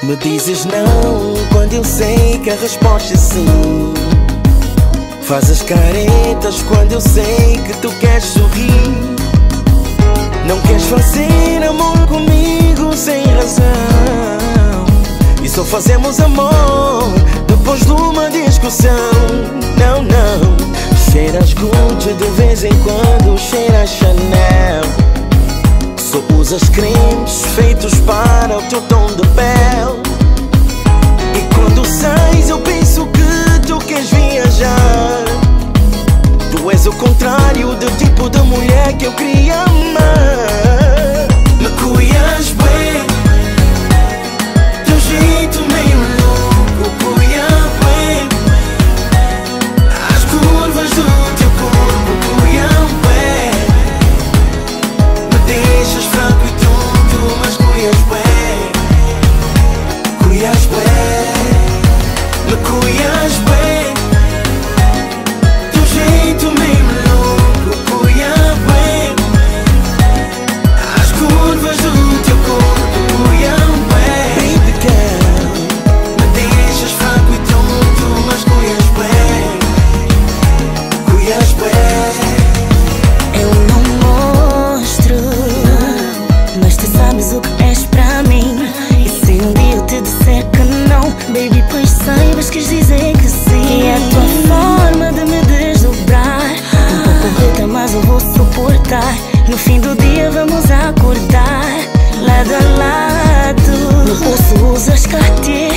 Me dizes não quando eu sei que a resposta é sim. Fazes caretas quando eu sei que tu queres sorrir. Não queres fazer amor comigo sem razão, e só fazemos amor depois de uma discussão. Não, não. Cheiras Gucci de vez em quando, cheiras Chanel. Só usas cremes feitos para o teu tom de pele. E quando sais eu penso que tu queres viajar. Tu és o contrário do tipo de mulher que eu queria amar. Me cuias bem, teu jeito meio louco, cuia bem. As curvas do teu corpo cuiam bem. Me deixas fraco e tonto, mas cuias bem. Cuias bem, me cuias bem. Teu jeito meio louco, cuia bem. As curvas do teu corpo cuiam bem. Baby girl, me deixas fraco e tonto, mas cuias bem. Cuias bem. Eu não mostro, mas tu sabes o que és pra mim. E se um dia eu te disser que não, baby, pois saibas que quis dizer que sim. E é a tua forma de me desdobrar, um pouco bruta, mas eu vou suportar. No fim do dia vamos acordar lado a lado. No pulso usas Cartier,